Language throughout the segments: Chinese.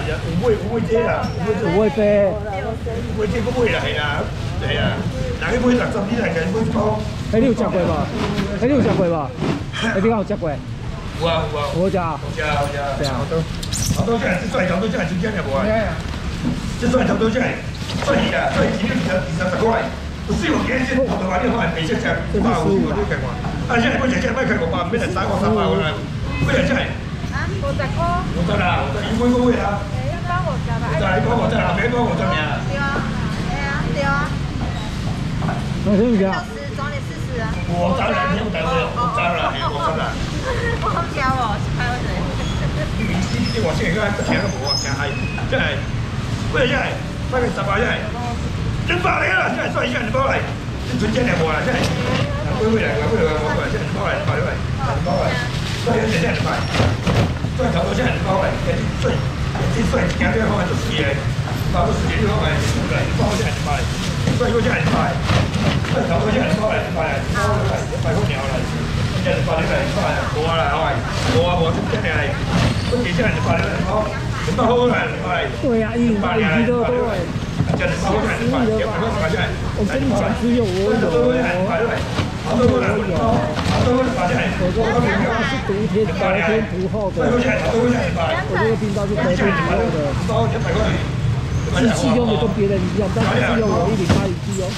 有买这啦， 有买这， 买这个买啦，系啦，系啊，人去买60，你来家买一包。 哎，你有食过无？哎，你有食过无？哎，你敢有食过？ 有啊有啊。 好食啊！ 好食好食。 对啊。 好多这帅头都这真正了无啊？这帅头都这帅气啦，帅气20块。不是有给这头头发你看，每只只150块你看看。啊，现在每只只卖开500，免来300过来。每只只。 啊，50块。 50啦，50一每个月啦。 一包50啦。 一包50啦，每包50尔。 对啊，哎呀，对啊。 那什么价？ 总得40啊。 我当然听不懂了，我当然50啦。 我好笑哦，是拍我谁？ 你我现在个听都无啊，真嗨，真系，为真系，卖个10包真系，200嚟啦，真系算一下2包嚟，你存钱嚟无啦，真系，买回来，我过来，真系2包嚟，2包嚟，2包嚟，算有钱真系2包，算差不多真系2包嚟，你算今天方面就4个，差不多4个方面2包真系2包嚟，算有真系2包嚟，算差不多真系2包嚟，2包嚟，2包嚟，100块鸟嚟。真係200嚟，冇啊啦，冇啊，真係嚟，都幾真係200嚟，200好啦，200。 对啊，100几多多哎。 真係200好啦，200，真係。 我跟你讲，只有我有。 好多好啦，好多好啦，真係。 我说他们家是独天独厚的，我这个冰刀是得天独厚的。机器用的跟别人一样，但是是用我108一机哦。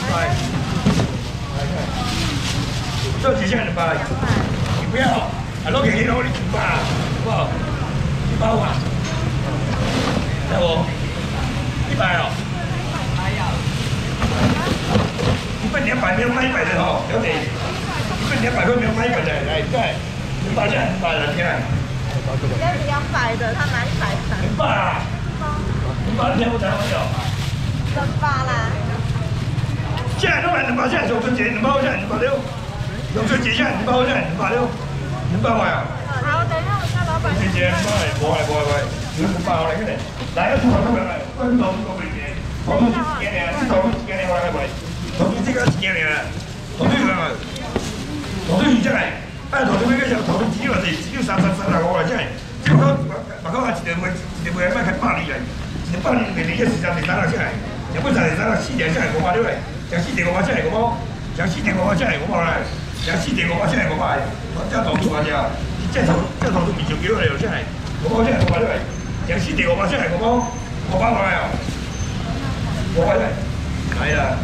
这几件200，你不要，攞给你攞你200，好不好？1包啊，要不100哦。1份200没有卖100的哦，小姐，1份200块没有卖100的，来对，200件200了，天啊！ 这是200的，他拿100的。 200啊！200你听我讲没有 ？200啦。 现在都买200，现在手春节2包，现在260。有春节现在2包，现在260，200块啊！ 好，等一下我叫老板。 春节200，不会，有200来个嘞，来个200来，分头都没钱，头都1件呢，这头都1件呢，来来，头都这个1件呢，头都有啊，头都有这来，按头都每个小头都只有3块钱，这个马口还一个卖卖开80来，1包你每年13来，13来，也不13来4点下来500来，讲4点500下来5包，讲4点500下来5包来。讲4点500，现在500，这头都多少？这头都未上几多了，现在5包现在500来，讲4点500，现在5包500来哦，500来，来啦，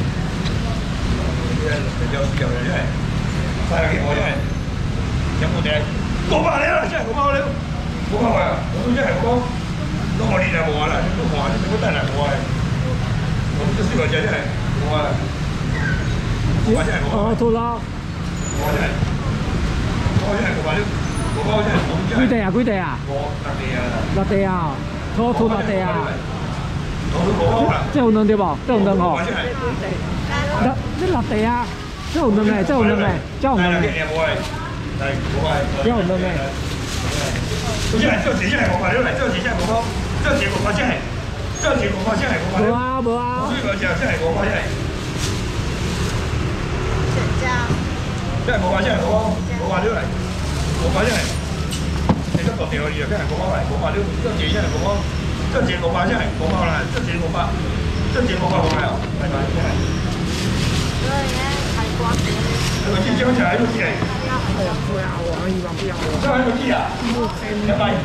现在比较需要的现在，3个500现在，全部的500了，现在5包了，500块啊，我都现在5包，弄我你来无啦，你不花，你不等来无啊？我们这4块钱现在5包了，500现在5包。 哦，拖拉。 几地啊？ 几地啊？6地啊，拖6地啊。这有2对不？这有2吼。这6地啊，这有2个，这有2个，这有2个。这有2个。 这现在这几件500了，这几件5包，这几500件，这几500件500。 无啊无啊。 这个件现在500件。这500件5包，500了来，500件。你这个条你现在5包来，500，这几件5包，这几500件5包来，这几500，这几500来哦，来来来。 对，海关。 这个进江起来就起来。 哎呀，不要我，不要我。 这还有地啊？200。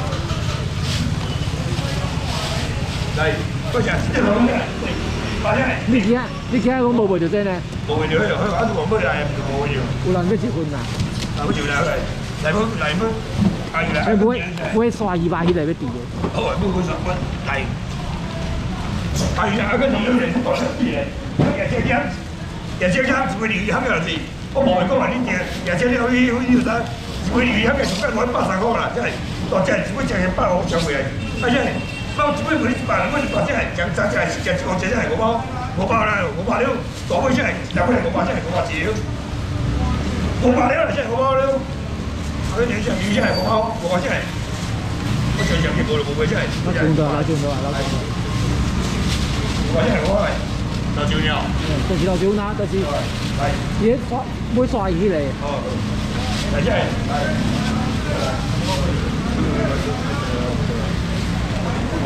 来，多少？这多少钱？ 你今仔讲无卖着这呢？ 无卖着，啊，都无来，无卖着。 有人要结婚啦？ 啊，要就来，来不， 哎，不会刷200迄个要伫的。 好啊，不会刷，来。啊，伊啊，个你有人不懂嘞，也这样，也这样，一位鲤鱼虾个是，我无会讲话，你也这了，你有啥？一位鲤鱼虾个上干130块啦，真系，大只一位只150上过来，啊真系。包一尾卖你100，我100只係將3只係4隻，5隻係5包啦，500了，大尾只係2尾500只係500隻了，500了只係5包了，嗰啲上魚只係5包，500只係，我上上幾個冇只係， 我中到啦，中到啦 ，500只係5包嚟，老椒鳥， 就是老椒拿，就是伊刷買刷魚嚟， 哦，嚟只係。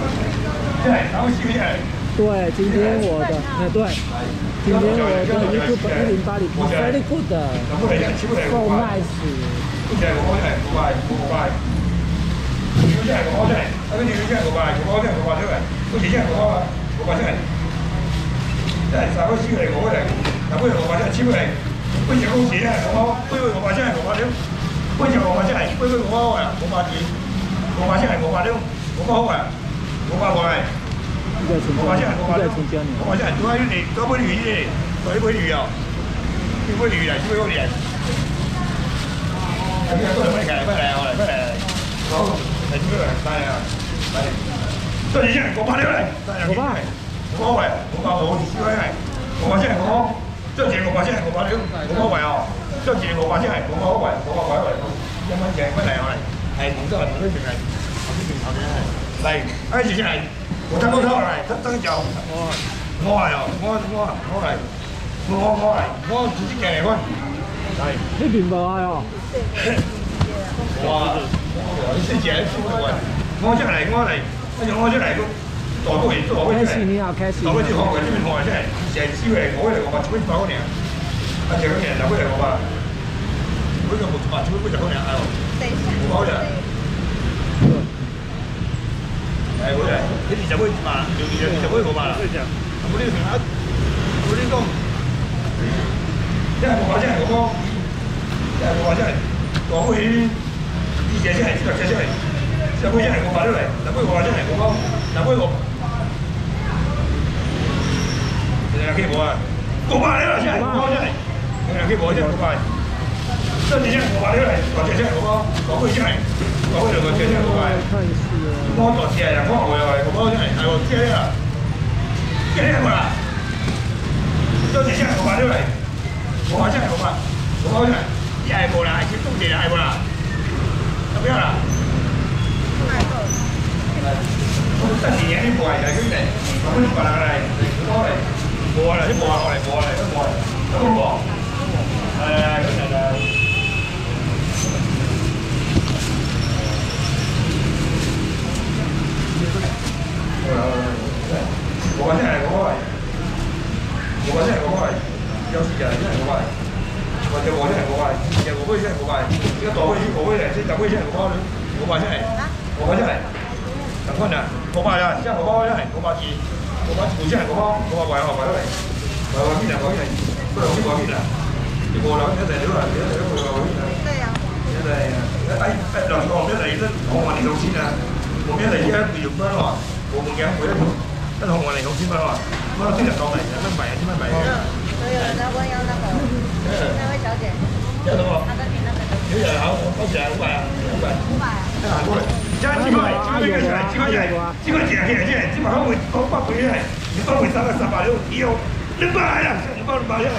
对，今天我的，对，今天我的 YouTube 1080 very good，so nice。我发现，多少鱼？多不鱼的，多不鱼啊？多不鱼啊？多不鱼啊？好，来这个来啊，来，这几件我发了来，我发，我发，我几块，我发现我，这几我发现我发了，我发哦，这几我发现我发回，慢慢讲，快来啊来，系唔得啊，唔得定係，嚟，哎，接下嚟。我睇冇偷嚟，真有。我嚟哦，我嚟，我自己嘅嚟喎。係。呢邊冇啊哟。哇！你先自己做嘅喎。我出嚟，跟住我出嚟個代表員做開出嚟。代表啲學嘅呢邊學真係成日燒嚟，我嚟我話做乜包嘅？啊，成個人就會嚟我話，嗰個冇做做乜就好嘅啊！冇包嘅。係會嚟，你20蚊嘛，20蚊冇嘛啦。冇呢條啊，冇呢個，即係冇話真係嗰個，即係冇話真係講起啲嘢真係特嘅真係，10蚊真係我買咗嚟，10蚊我話真係嗰個，10蚊我，你兩幾冇啊？我買咗真係，我真係，你兩幾冇真係我買，真係真係我買咗嚟，或者真係嗰個，講句真係，講句兩個真係我買。我多謝人，我回來，我真係係我知啦，知啦嘛。多謝真係我買咗嚟，我話真係我買，我真係一係冇啦，係中地係冇啦，咁樣啦。我真係嘢啲冇係佢哋，咁樣辦下嚟，多嚟，冇啦，啲冇啊，我嚟冇嚟，都冇嚟，都冇，係咁樣啦。我話真係我係，有時人真係我係，或者我真係我係，有我真係我係，呢個袋嗰啲我嚟，即係袋嗰啲真係我話真係，等坤啊，我話啊，真係我真係我話字，真係我話為咗嚟，為邊啊？講嘢，不如先講邊啊？你過兩一嚟了啦，一嚟都過兩邊啊。對啊。一嚟兩個一嚟都我話你首先啊，我一嚟一要分喎。我冇嘅，每一條跟紅運嚟6千蚊喎，我聽日講嚟1蚊幣1千蚊幣。所以有那位小姐。有到喎。有人考，當時係500啊，500。500。行過嚟，真係幾塊錢，幾塊錢啊！基本上會講8倍係，你8倍300了，以後200啦，你包200出嚟。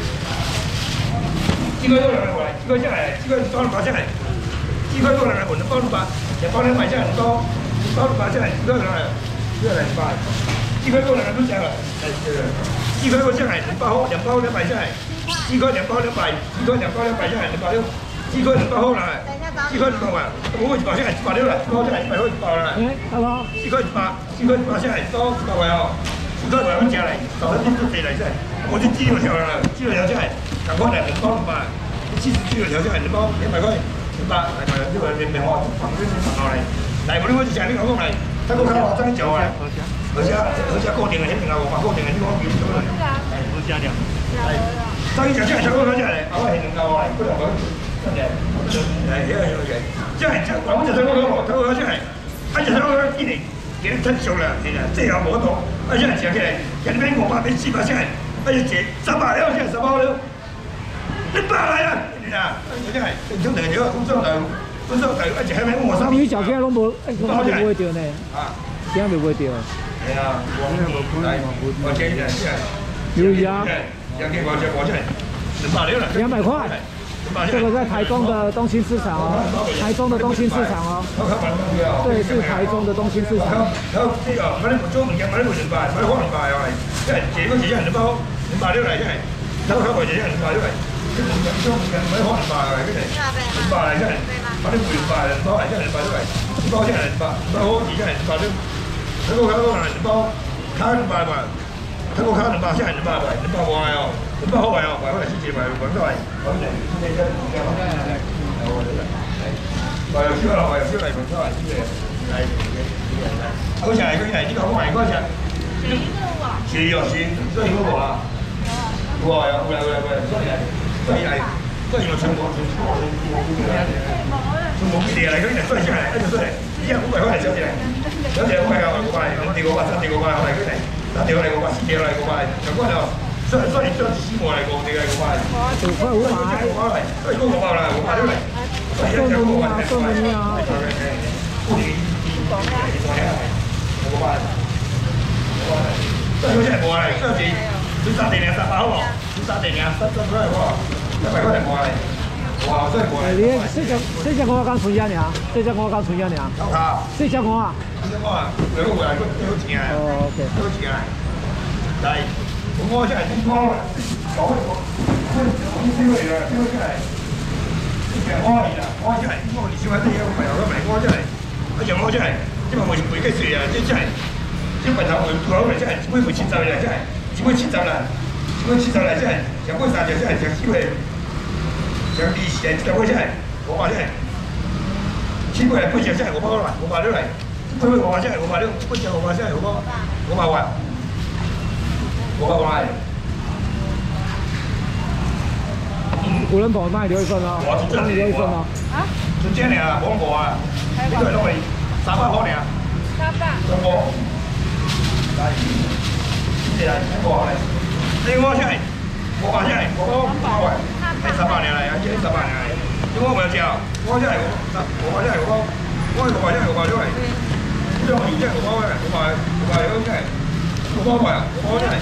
幾塊多兩個嚟，幾塊出嚟，幾塊包200出嚟，幾塊多兩個，你包200，又包200出嚟，你包200出嚟，幾多兩個？200，幾塊多兩個都正啦，幾塊我出嚟200好，又包200出嚟，幾塊又包200，幾塊又包200出嚟200了，幾塊200好啦，幾塊200啊，我個200出嚟200了啦，包出嚟100好200啦。hello，幾塊200出嚟多200位哦，幾塊100蚊正嚟，就係啲地嚟真係，我啲資料條啦，資料條真係，咁可能包200，資料條真係包100塊200，係咪？因為你我放啲放落嚟，嚟我呢個就成呢個工嚟。他都看我真久啊，而且固定的，肯定啊，我把固定的地方比如什么？哎，不是这样的。哎，当你讲这样，小哥说这样的，我很能搞啊，不能搞，真的。哎，这样，我们这小哥说，他说这样，而且小哥一年给人太少了，现在这样冇得，而且讲起来，人民500比700现在，而且300了，现在300了，200来了，你啊，这样，正常的，工作的。而且还没问我上。你脚起来拢无，我袂着呢。啊，这样就袂着。系啊，我建议留意啊。200块。这个在台中的东兴市场哦，台中的东兴市场哦。对，是台中的东兴市场。然后这个买嚟做物件，买嚟200，买嚟200啊，即係這個時間200好，200了嚟，即係睇個價錢200了嚟。啲物件做物件買嚟200嚟，跟住200嚟真係。買啲200包嚟真係200都係，2包真係200，200好，而真係200都。 泰国卡2包，卡200块，泰国卡2包，现在200块，200块哦，200好块哦，快快700块，快快，快点，快有少啦，快有少啦，快快，来，好食係佢係呢個好賣嗰隻。是哦是，所以嗰個啊，哇有所以我全部冇幾啲嚟，佢哋所以出嚟，一直出嚟，依家好貴，可能上次嚟，上次好貴㗎，我買，3條500，3條500，我嚟佢哋，3條嚟500，4條嚟500，就嗰度，所以將紙我嚟講啲嘅500， 5塊5塊， 所以嗰個包啦，500都嚟，所以一隻500， 送俾你啊！ 所以嗰隻係冇嚟，嗰陣時佢3定300好喎，佢3定3都係喎，100塊冇嚟。哇！真係過嚟！ 你4隻我剛存一年，4隻我剛存一年。 有卡 4隻我啊！ 兩個回來都好錢啊！ 哦 ，OK。 都好錢啊！但係我真係點講咧？講呢個嚟啦，呢個真係其實我係啦，我真係我哋小孩啲嘢朋友都明，我真係我就我真係因為我會計數啊，即係啲朋友會講嚟真係只會切走啦，真係只會切走啦，只會切走啦，真係上嗰三隻真係上機會。上利息就會真係500真係，千塊半隻真係500來，500嚟，千塊500真係500，半隻500真係500塊，500塊。 古人寶賣留一份啊！幫你留一份啊！ 啊？ 就這樣啊，廣告啊，呢個係攞嚟300塊呢？300。中國。嚟，呢嚟中國嚟，呢個真係500真係500塊。係18年嚟啊！依啲18年嚟，點解我有隻啊？我真係我真係我係真係500嚟，即係我真係500嘅，500真係500塊啊！我真係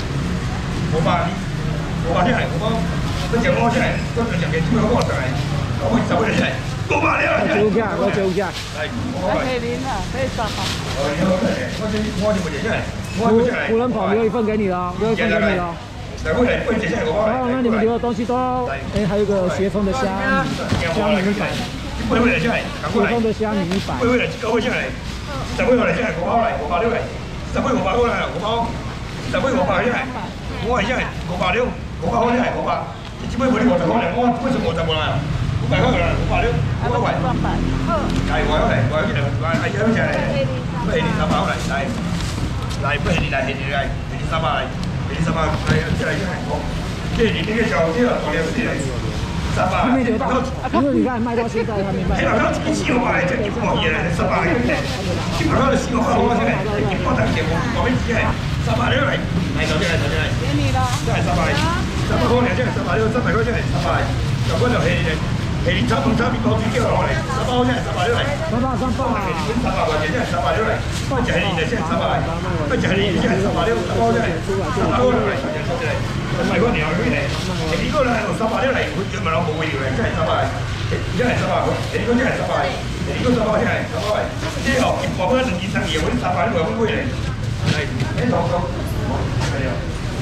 500真係500，嗰隻我真係嗰隻人嘅只會嗰個就係我會手嘅真係500啊！ 我照價。 係可以拎啊，可以收啊。 我就冇嘢真係， 古人寶留一份給你了，留一份給你了。哦，那你们留的東西都，哎，還有個學風的蝦米粉，學風的蝦米粉。 10蚊嚟9蚊出嚟，10蚊我嚟真係500嚟，500嚟，10蚊500個嚟，10蚊500出嚟，我係真係500了，500真係500，你只不過冇50個嚟，我為什麼50個嚟？500個嚟，500了，500位。係我嚟，我嚟，係有隻嚟，不係你300嚟，嚟不係你嚟，係你300嚟。20萬係啊，真係講，即係你呢個就呢個同你有啲嚟，300。 還沒留到，因為你看賣到現在還沒賣。 係啦，幾千塊真係冇嘢啦，300嘅，基本上都400塊我先嚟，幾多等嘅我俾錢係300嚟，係頭先係頭先係。俾你啦。真係300個嚟，真係300呢個300個真係300，就嗰度係你差邊包住叫落嚟，300個真係300嚟。300啊！你本300塊錢真係300嚟，不就係你哋真係300，不就係你真係300呢個300真係300個嚟，唔係嗰年佢嚟，你嗰個係300嚟，佢叫咪攞冇嘅嚟，真係300，真係300，你嗰真係300，你嗰300真係300，之後我嗰2件生意嗰啲300呢個會嚟，係你攞到，係啊。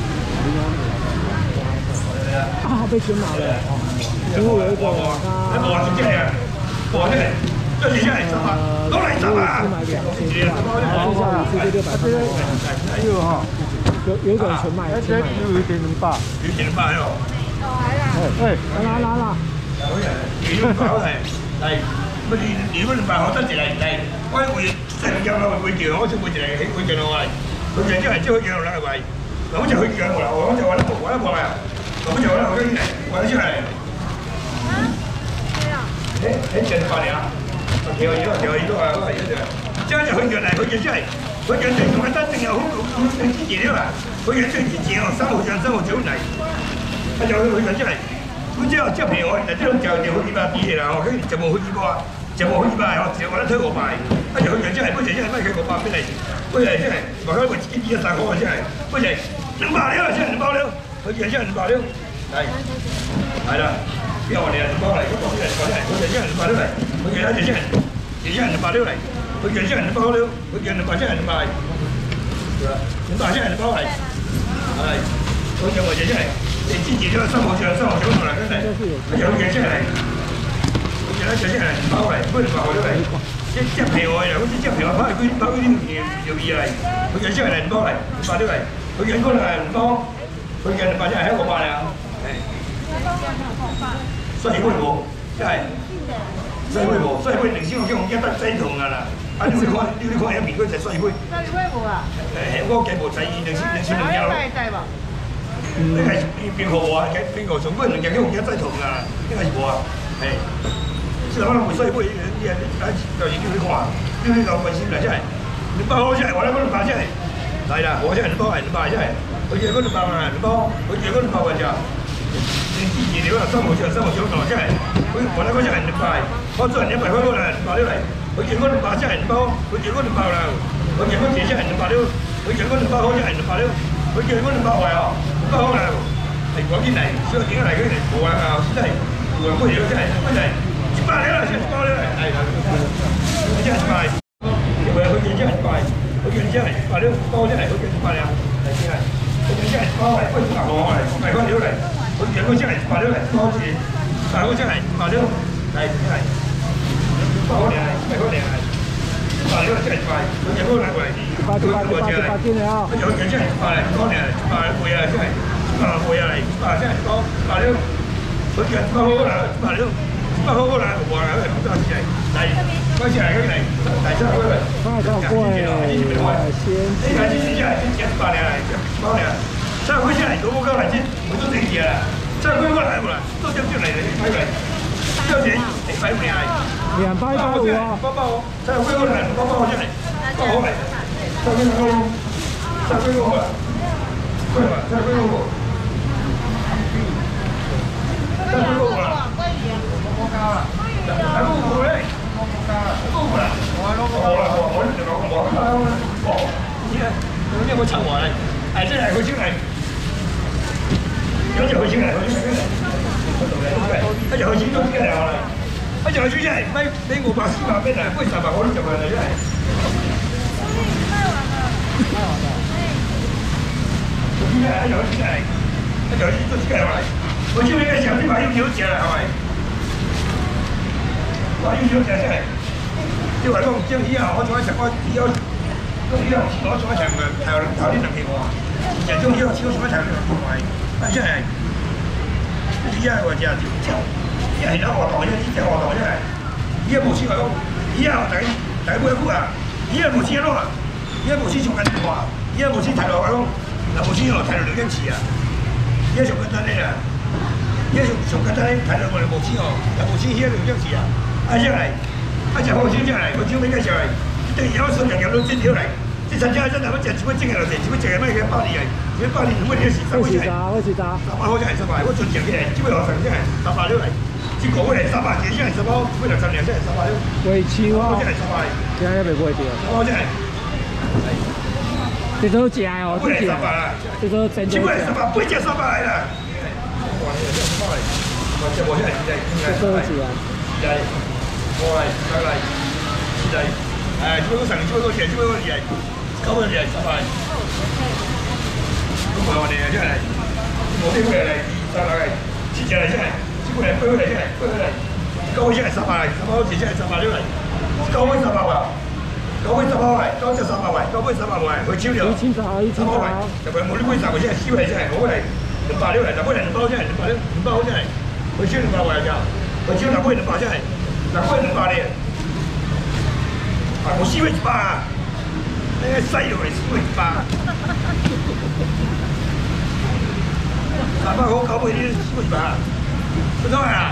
啊，被卷毛了。服務有一個他，我是這樣，我這裡，這裡現在300，都來300。 600，哈，有個人全賣，有一點200， 有點200喲。 哎，拿， 你200係，乜你200好得嚟，我會成日會叫，我先會嚟，會叫我嚟，佢就真係只會叫啦，係咪？咁就去叫我啦，我就揾得過啦，咁就揾得過嚟，揾得出嚟。你見8年啊？條魚啊，都係一樣。即係佢原嚟佢真係，佢原嚟同佢真正又好支持啲嘛。佢原最支持我3號酒嚟，佢就佢真係，佢之後即係譬如我呢種就好似話啲嘢啦，佢就冇好似話，就冇好似話我得推我賣，跟住佢真係，嗰陣真係乜佢500俾你，嗰陣真係話佢自己100個真係，嗰陣200了真係200了，佢真係200了，係啦。因為我哋係包嚟，嗰個真係佢就真係200嚟，佢其他就真係200嚟，佢就真係200了，佢就200真係200，200真係包嚟，係，佢就我就真係，你之前都3號酒同嚟，真係，有嘢真係，佢其他就真係包嚟，不如200咗嚟。 这接皮话啦，我这接皮话拍几两片就伊来，我原先来2包来，200来，我原本来2包，我原200只还500了，哎。算会无？即系算会无？算会2箱叫一得洗糖啊啦！啊，你看遐面，佢就算会。 算会无啊？ 诶，我计无在意2箱2件咯。你係邊個啊？邊個從嗰2件叫一劑糖啊？應該是無啊？係。即係可能會所以會啲人就是叫你看，叫你講關心啦，即係2包好即係，我咧嗰2包即係嚟啦，我即係2包係200即係，我見嗰2包啊2包，我見嗰2包嘅咋？你自己料啊，3毫錢同即係，我咧嗰隻係200，我做人100塊嗰啦200嚟，我見嗰2包即係2包，我見嗰2包啦，我見嗰隻即係200了，我見嗰2包好即係200了，我見嗰2包係啊。不好啦，係趕緊嚟，所以點解嚟嗰啲冇啊？真係冇人乜嘢真係100了啦，先100了啦，係啦，佢真係100，因為佢見真係100，佢見真係100了，包真係佢見100了，係真係，佢見真係包係佢100個嚟，100塊料嚟，佢見佢真係100了嚟，包住，100個真係100了，係真係，100個嚟，100個嚟係，100了真係100，佢見嗰兩個嚟。 8斤了。 有件真係100嚟，講嚟100倍啊，真係100倍啊嚟，100真係講100了，佢件100好啦，100了，100好啦，我話佢咁多錢嚟，嗰次係佢嚟，第三個嚟， 好貴， 呢個真係100嚟，100嚟，三個錢嚟都冇夠嚟錢，我都整嘢啦，三個過來過來，都將嚟買嚟，交錢你買唔嚟 ？2包150啊 ，包，三個過來包真係，包好嚟。3個好，3個好啦，貴嘛？3個好，3個好啦，冇加啦，3個好咧，3個好啦，我呢就講冇加啦，哦，呢個臭話嚟，係真係佢先嚟，有隻佢先嚟，一隻佢先都先嚟我嚟，一隻佢先真係俾500、400蚊啊，貴300我都就係嚟真係。有啲係，有啲都係嚟。我知你嘅時候啲買要隻啦，係咪？買要隻真係，即係話講，即係以後我做一場，我以後我做一場嘅頭啲能力喎，就中以後做一場嘅唔係，真係，依家我就一係攞學堂啫，即係學堂真係，依家冇錢講，以後大每一股啊，依家冇錢咯，依家冇錢做緊電話，依家冇錢睇落去講。嗱，無錢我睇到2根刺啊！而家上簡單啲啦，而家上簡單啲睇到我哋無錢哦，但無錢而家2根刺啊！啊，真係，啊就好少真係，我只尾嘅時候係，對有時候人到真條嚟，即係真真係乜只乜整嘅落嚟，只乜整係乜嘅包年嚟，只包年乜嘢事3個真係，300好真係300，我盡量嘅係，只不過學生真係300了嚟，只個嘅係300幾真係300，只不過10年真係300了。 貴超啊！ 真係300， 而家一未貴啲啊！ 我真係。 這都假哦，這假，這都真的假。 不只300嚟啦。這我現在這都假。 係，我嚟，再嚟，係，誒，只不過成，只不過錢，只不過係，根本係300。咁我哋真係，我啲咩嚟？300嚟，錢嚟真係，只不過係飛嚟真係，飛嚟，高真係300嚟，300好似真係300了嚟，高位300啊！9杯10包嚟，9隻300位，9杯1000位，佢超了。1000包，1000包。就佢冇呢杯10個真係燒嚟真係，我嚟200了嚟，10杯2包真係200了，2包真係，佢超200位就，佢超10杯200真係，10杯200嚟。啊，我燒100啊！你細路嚟燒100。300好9杯啲燒100，唔通啊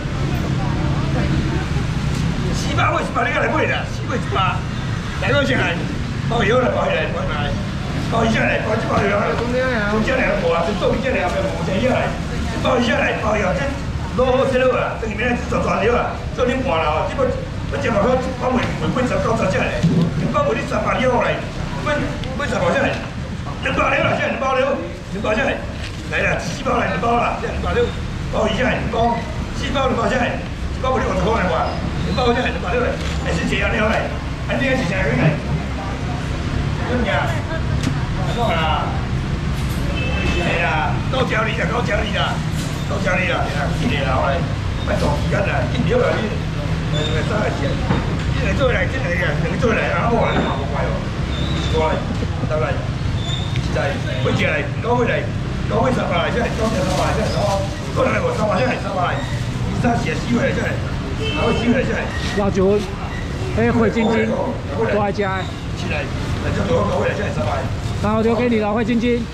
？400位100你個嚟杯啦，4杯100。第嗰隻係包藥嚟，包起嚟，包起嚟，包藥嚟，中間嚟冇啊，中間嚟係冇隻藥嚟，包起嚟包藥，即攞好些咯啊，對面做材料啊，做啲換啦，只不只話佢包回杯19隻嚟，包回啲18料嚟，杯10包出嚟，200料啦，即係2包料，2包出嚟，嚟啦，4包嚟2包啦，即係200料，包起嚟2包，4包2包出嚟，包回啲我講嚟話，2包出嚟200料嚟，係先這樣料嚟。อันนี้ก็จะใช้ยังไงเรื่องยาก็ล่ะนี่ล่ะ高焦力啦高焦力啦高焦力啦今年啦我哋咪做時間啊見料啦呢三個字呢個个做来，这个两个做来，啊，我来嘛，我快哦，过来，到来，在回家来，高回来，高回300来，现在高300来，现在过来我300，现在300来，3写4回来，现在，然后4回来，现在。 老九，哎，回晶晶，多爱家。 起来，就多高回来，现在300。 然后留给你了，慧晶晶。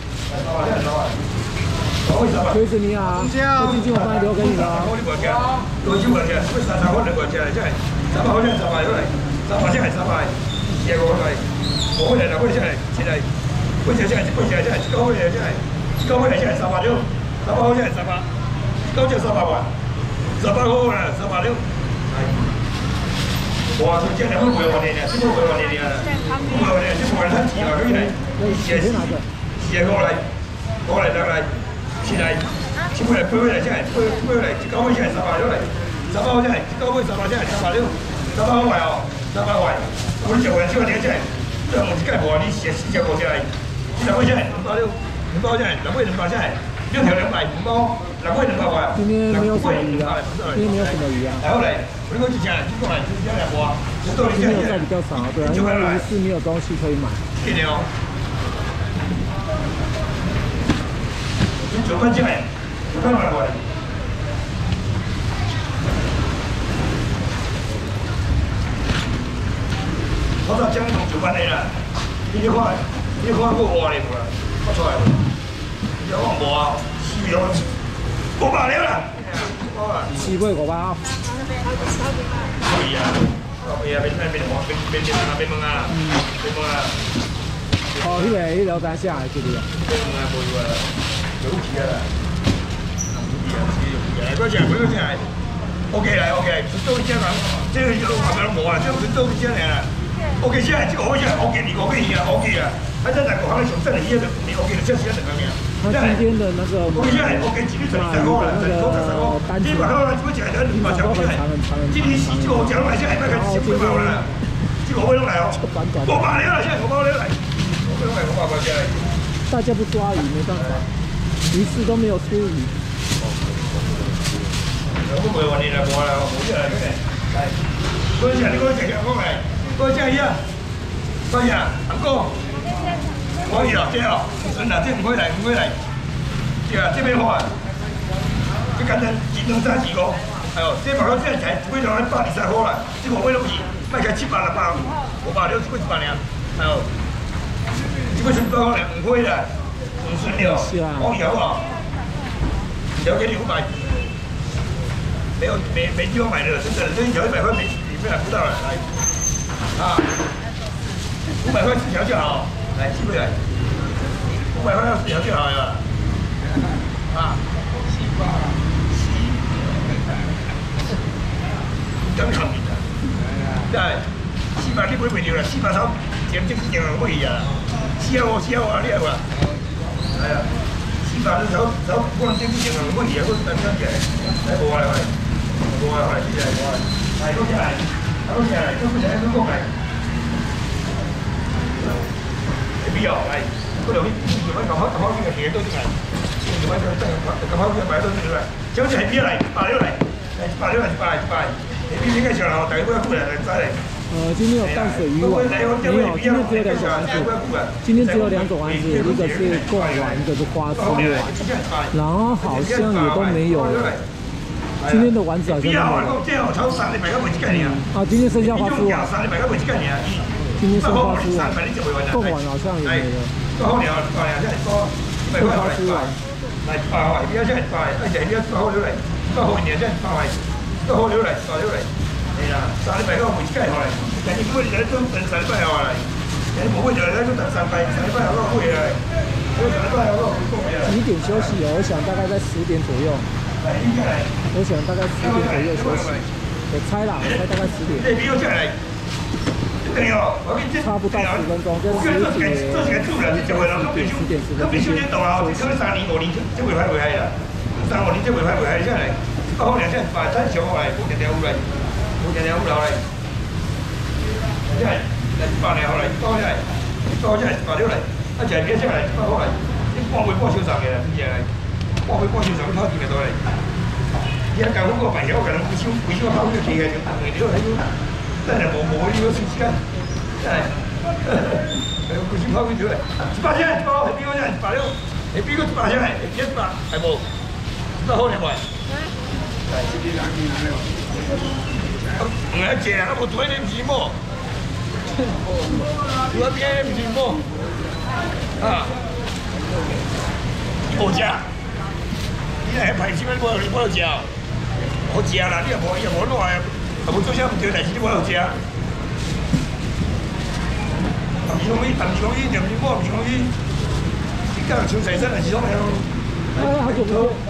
锤子你好，慧晶晶我帮你留给你了。 多少块钱？为啥300块2块钱来？现在300块钱300来，300现在300，2个来，5块钱2块钱来，现在贵钱现在贵钱现在高回来现在高回来现在300六，300块现在300，高就300万，300块了300六。哇，这这2块5万的呢，这个5万的呢，5万的，这5万3几了，对不对？4个来，过来再来。起来，7回来8回来，现在8回来，9回现在300六来，300块现在9回300现在300六，300块哦，300块，我10块10块钱现在，这我是盖无你写4条过下来，10块现在260，2包现在2块2包现在6条200，2包2块2包块。 今天没有什么鱼啊，今天没有什么鱼啊。 然后嘞，我这个之前过来就是这样播， 今天有在比较少，对啊，因为鱼市没有东西可以买。 今年哦。9块钱，9块买过来。我到江东9块钱啦，你看过活的无啦？我出来无？你讲无啊？4秒500了啦 ，7块500啊。 可以啊，可以啊，别问啊。 哦，迄个单下来这里啊。 别问啊，无有啊。有钱啦，多少钱？OK 来 ，OK 来，做一件人，这个就旁边拢无啊，这个做一件啦。OK 现在这个好像 OK 你 OK 你啊 OK 啊，还在哪个行业上挣的钱的，你 OK 的，这是两个面。 他今天的那个 OK 现在 OK 几率23块了，基本上基本讲的200条现在，今年4这个讲来现在卖个10块5了，这个5块拢来哦，500了现在500了来，5块500块钱来。 大家不抓鱼没办法。鱼市都没有出鱼。 我没问你来，我来，我就来这里。来，多少钱？你给我讲讲，我来。多少钱呀？多少钱？阿哥。可以了，这哦，真的，这不会来，不会来。对啊，这边好啊。这简单，1、2、3、4、5。哎呦，这把到现在才不会到123块了，这个位都不行，卖起来700、600、500、6、700呢。哎呦，这个是多少呢？不会的。5顺了，好油啊！留给你500，没地方买的，真的，这一条100块没买不到了，来，啊，500块4条就好，来寄回来，500块要4条就好了，啊，真看面的，对，400你买袂着啦，400头前这几件人买啊，450啊，你爱无？哎呀，400头可能这几件人买啊，我单单起来，来无啊，无啊，谢谢，无啊，来多起来，多起来，多起来，多过来，没必要，来，不留意，你们搞好这个鞋都进来，你们搞好这个白都进来，将起来别来，86来，86来，100，你别应该想了，大家不要过来，再来。 今天有淡水鱼丸，没有，今天只有2种丸子。今天只有2种丸子，一个是贡丸，一个是花枝丸，然后好像也都没有。今天的丸子好像都没有。啊，今天剩下花枝丸。今天剩花枝丸，贡丸好像也没了。剩花枝丸。 来100块，你要现在100，而且你要100块留来，100块你现在100块，100块留来，100留来。哎呀，300块每一盖好来，但你不会来都等300好来，你不会就来就等300好多贵来，我300好多贵来。 几点休息哦？我想大概在10点左右。我想大概10点左右休息。我猜啦，我猜大概10点。差不到10分钟，跟10点10点10分钟休息。 3年5年这袂歹啦，3、5年这袂歹下来，100块2现在100，咱小好来，5条5来。5条5来，现在来100年好来，100来，100现在100来，啊，现在别下来100块来，你半杯半小时嘅啦，真正来，半杯半小时你跑几个多来？你还讲我卖条，可能维修跑去起个就2条来就， 真係冇呢個時間，真係。佢先拋佢條嚟，100隻1包，係邊個啫？100了，係邊個100隻係？100係冇，100好你冇？唔係一隻啊！我睇你唔知麼？我邊唔知麼？啊！你冇食？你係排錢咩？你冇食？我食啦，你又冇攞啊！冇做啥唔對，但是你冇食。唔同意，又唔摸，唔同意。而家潮細身係始終係咯。 好做唔到。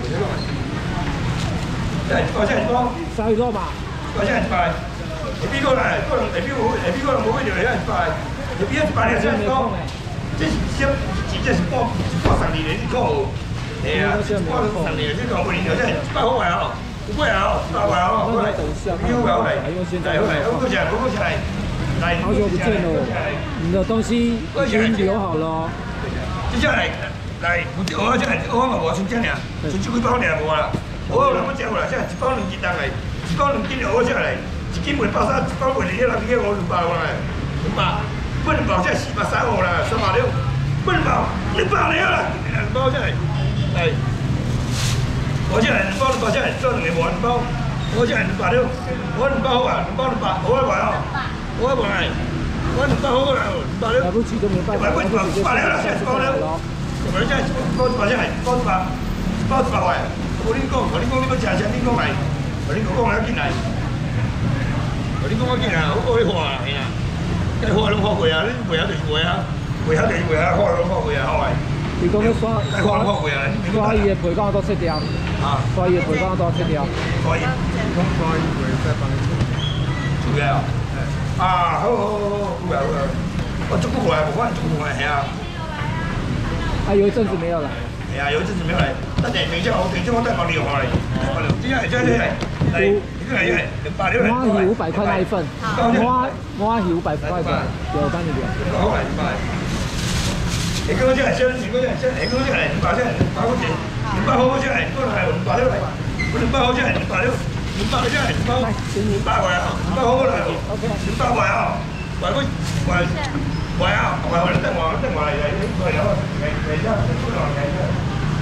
多。 少咗嘛？ 或者100，你邊個嚟？邊個冇嗰條嚟100？你邊100你先講？即係幫10年你講。係啊，幫10年先講半年就真係100好位啊！100位啊！100位啊！好嚟，標有嚟，嚟好嚟，嗰隻係。 好久不見了，你的東西已經留好了。 接下來，我真係我冇算真呀，算幾包你冇啦。我諗乜嘢啦？即係1包2斤單嚟，1包2斤我出嚟，1斤賣130，1包賣你1兩斤我200啦，200，不能包即係430我啦，360，不能包200你啦，2包真係，係，我真係2包200真係裝2冇2包，我真係200了，我2包好啊，2包200，我100啊。我100嚟，我200好啦，200了。 來不及就沒辦法，來不及就 200了，現在包了。我真係包200真係包200位。我呢講你個價錢，你講嚟，我呢個講嚟見嚟，我呢講見嚟，好開貨啊，係啊，梗係開攏開貴啊，你貴下就是貴啊，貴下就是貴啊，開攏開貴啊，係咪？ 你講你刷開攏開貴啊， 刷伊嘅陪講都切掉，啊，刷伊嘅陪講都切掉， 可以，可以再幫你做嘅啊。啊，好，我中國來，我講中國來，係啊。 啊，有一陣子沒有了。 係啊，有一陣子沒有來。等一下，我再幫你用下嚟。這嚟，200了。 我500塊那一份。我500塊的，有幫你留。 好嚟，200。你嗰隻係先，你嗰隻係先，你嗰隻係200先，200好錢，200好嗰隻係，嗰度係200了嚟，我200好隻係200了。200個真係200，200位啊，200好啦，200位啊，位啊，位你得話嚟，你個有嚟啫，出來嚟啫，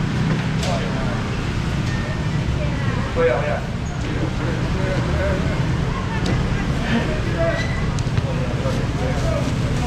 對啊，係啊。